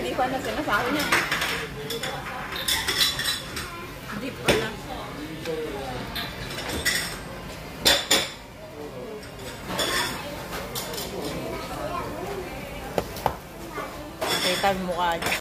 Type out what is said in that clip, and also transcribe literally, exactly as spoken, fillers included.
hindi pa na sinasabi niya. Deep pala. Kita mo mukha niya.